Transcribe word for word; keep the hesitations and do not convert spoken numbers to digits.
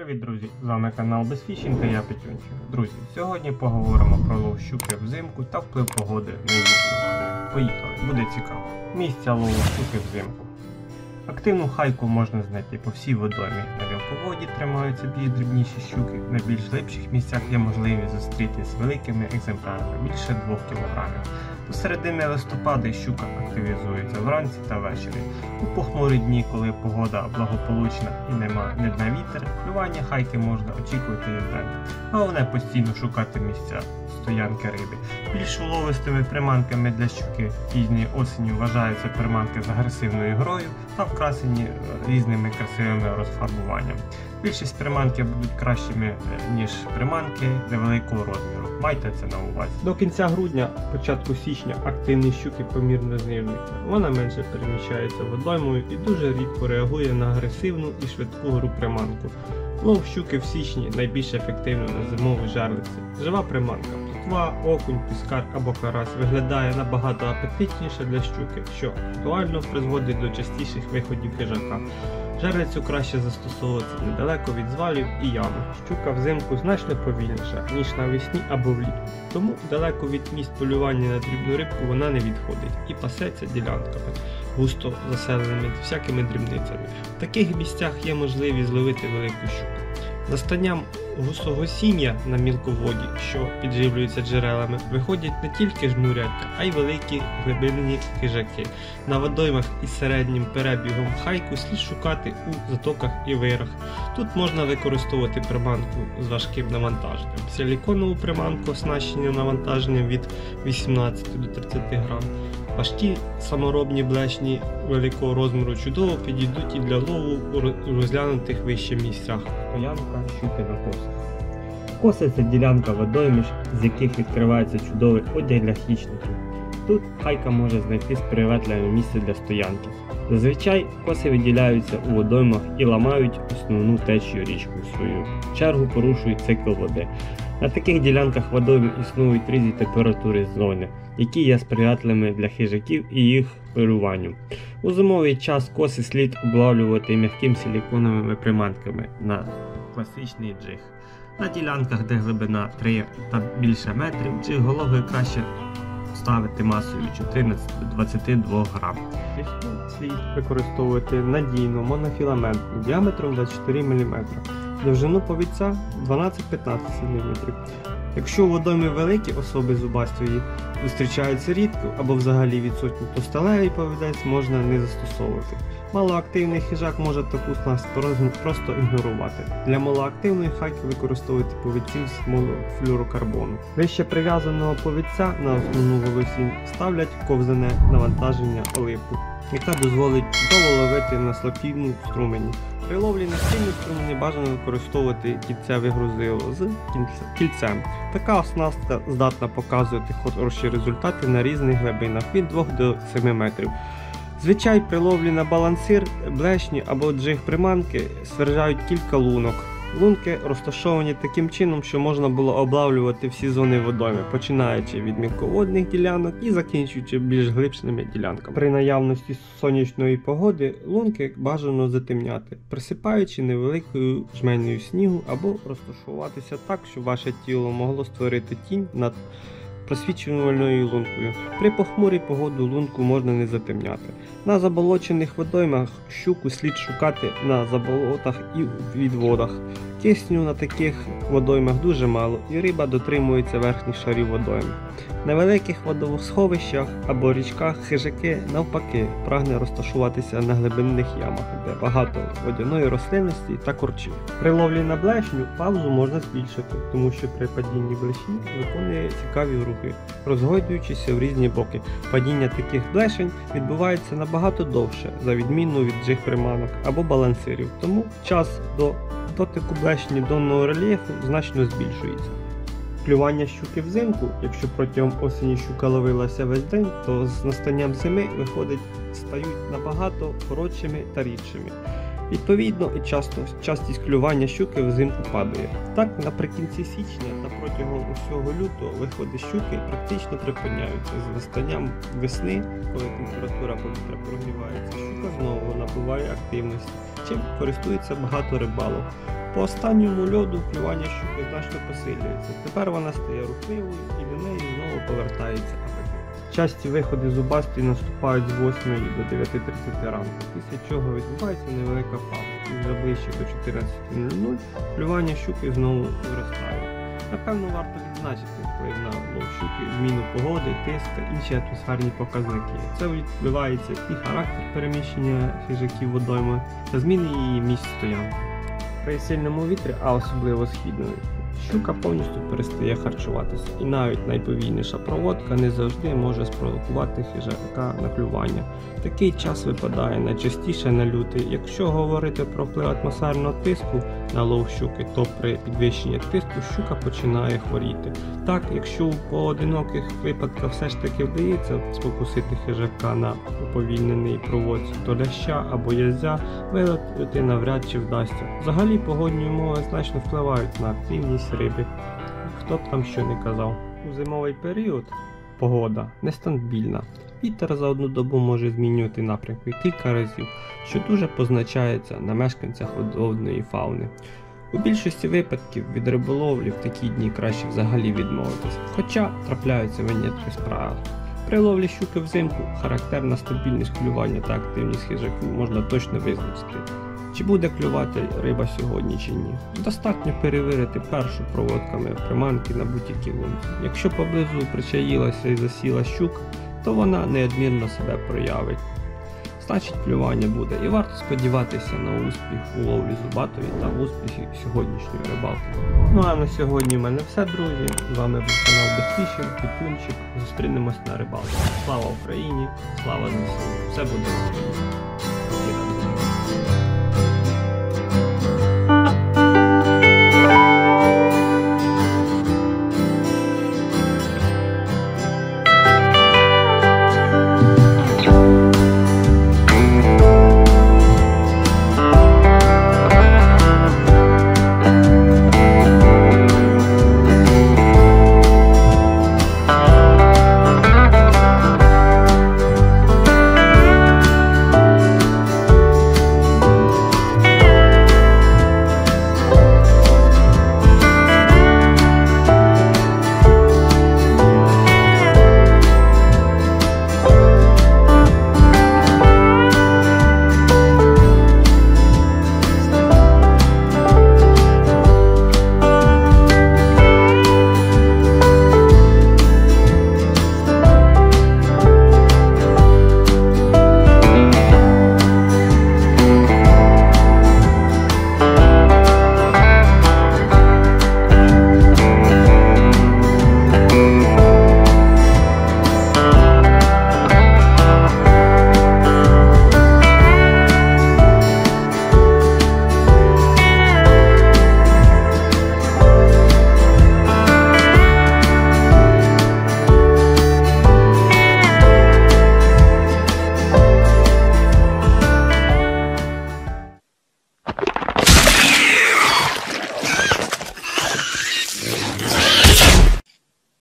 Привіт, друзі! З вами канал Безфішінг та я Петюнчик. Друзі, сьогодні поговоримо про лов щуки взимку та вплив погоди на її полювання. Поїхали, буде цікаво. Місця лову щуки взимку. Активну хайку можна знайти по всій водоймі. На мілководі тримаються більш дрібніші щуки, на більш глибших місцях є можливість зустріти з великими екземплярами більше двох кілограмів. До середини листопада щука активізується вранці та ввечері. У похмурі дні, коли погода благополучна і нема ні дна вітер, клювання хайки можна очікувати і вдень. Головне постійно шукати місця стоянки риби. Більш уловистими приманками для щуки пізньої осені вважаються приманки з агресивною грою та вкрасені різними красивими розфарбуваннями. Більшість приманки будуть кращими, ніж приманки невеликого розміру. Майте це на увазі. До кінця грудня, початку січня активність щуки помірно знижується. Вона менше переміщається водоймою і дуже рідко реагує на агресивну і швидку гру приманку. Лов щуки в січні найбільш ефективно на зимовій жерлиці. Жива приманка, плотва, окунь, піскар або карась виглядає набагато апетитніше для щуки, що актуально призводить до частіших виходів хижака. Жерлицю краще застосовувати недалеко від звалів і ями. Щука взимку значно повільніша, ніж навесні або влітку. Тому далеко від місць полювання на дрібну рибку вона не відходить і пасеться ділянками, густо заселеними всякими дрібницями. В таких місцях є можливість зловити велику щуку. Настанням гусогосіння на мілководі, що підживлюється джерелами, виходять не тільки жмурятка, а й великі глибинні хижаки. На водоймах із середнім перебігом хайку слід шукати у затоках і вирах. Тут можна використовувати приманку з важким навантаженням. Силіконову приманку, оснащену навантаженням від вісімнадцяти до тридцяти грам. Важкі саморобні блешні великого розміру чудово підійдуть і для лову у розглянутих вище місцях. Стоянка щуки на косах. Коси – це ділянка водоймищ, з яких відкривається чудовий одяг для хищників. Тут хайка може знайти сприятливе місце для стоянки. Зазвичай коси виділяються у водоймах і ламають основну течію річку, в свою чергу порушують цикл води. На таких ділянках водойм існують різні температури зони, які є сприятливими для хижаків і їх полюванню. У зимовий час коси слід облавлювати м'якими силіконовими приманками на класичний джиг. На ділянках, де глибина три та більше метрів, джиг голови краще ставити масою чотирнадцять до двадцяти двох грам. Слід використовувати надійну монофіламентну діаметром двадцять чотири міліметри. Довжину повідця дванадцять-п'ятнадцять сантиметрів. Якщо у водоймі великі особи зубастої зустрічаються рідко або взагалі відсутні, то сталевий повідець можна не застосовувати. Малоактивний хижак може таку снасть просто ігнорувати. Для малоактивної хайки використовуйте повідців з монофлюорокарбону. Вище прив'язаного повідця на основну волосінь ставлять ковзане навантаження оливку, яка дозволить чудово ловити на слабкому струмені. При ловлі на сильній струмені бажано використовувати кільцеве грузило з кільцем. Така оснастка здатна показувати хороші результати на різних глибинах від двох до семи метрів. Звичай при ловлі на балансир, блешні або джиг приманки стверджають кілька лунок. Лунки розташовані таким чином, що можна було облавлювати всі зони водойми, починаючи від мілководних ділянок і закінчуючи більш глибшими ділянками. При наявності сонячної погоди лунки бажано затемняти, присипаючи невеликою жменею снігу або розташуватися так, щоб ваше тіло могло створити тінь над просвічувальною лункою. При похмурій погоду лунку можна не затемняти. На заболочених водоймах щуку слід шукати на заболотах і відводах. Кисню на таких водоймах дуже мало і риба дотримується верхніх шарів водойми. На великих водосховищах або річках хижаки навпаки прагне розташуватися на глибинних ямах, де багато водяної рослинності та корчів. При ловлі на блешню паузу можна збільшити, тому що при падінні блешні виконує цікаві рухи, розгойдуючися в різні боки. Падіння таких блешень відбувається набагато довше, за відміну від джиг приманок або балансирів, тому час до дотику блешні донного рельєфу значно збільшується. Клювання щуки взимку, якщо протягом осені щука ловилася весь день, то з настанням зими виходить, стають набагато коротшими та рідшими. Відповідно, і часто частість клювання щуки взимку падає. Так, наприкінці січня та протягом усього лютого виходи щуки практично припиняються. З настанням весни, коли температура повітря прогрівається, щука знову набуває активності, чим користується багато рибалок. По останньому льоду клювання щуки значно посилюється. Тепер вона стає рухливою і до неї знову повертається апетит. Часті виходи зубастої наступають з восьмої до дев'яти тридцяти ранку, після чого відбувається невелика пауза. І вже ближче до чотирнадцяти нуль нуль клювання щуки знову зростає. Напевно, варто відзначити вплив на лов щуки, зміну погоди, тиск та інші атмосферні показники. Це відбивається і характер переміщення хижаків водойми та зміни її місць стоянки. При сильному вітрі, а особливо східної, щука повністю перестає харчуватися, і навіть найповільніша проводка не завжди може спровокувати хижака на клювання. Такий час випадає найчастіше на лютий. Якщо говорити про вплив атмосферного тиску на лов щуки, то при підвищенні тиску щука починає хворіти. Так, якщо у поодиноких випадках все ж таки вдається спокусити хижака на уповільненій проводці, то ляща або язя виловити навряд чи вдасться. Взагалі погодні умови значно впливають на активність риби, хто б там що не казав. У зимовий період погода нестабільна. Вітер за одну добу може змінювати напрямки кілька разів, що дуже позначається на мешканцях водної фауни. У більшості випадків від риболовлі в такі дні краще взагалі відмовитися, хоча трапляються винятки з правил. При ловлі щуки взимку характерна стабільність клювання та активність хижаків можна точно визначити, чи буде клювати риба сьогодні чи ні. Достатньо перевірити першу проводками приманки на будь-якій лунці. Якщо поблизу причаїлася і засіла щука, то вона неодмірно себе проявить. Значить, клювання буде, і варто сподіватися на успіх у ловлі зубатої та успіхи сьогоднішньої рибалки. Ну а на сьогодні в мене все, друзі. З вами був канал Безфішинг, Петюнчик. Зустрінемось на рибалці. Слава Україні, слава ЗСУ! Все буде Україна!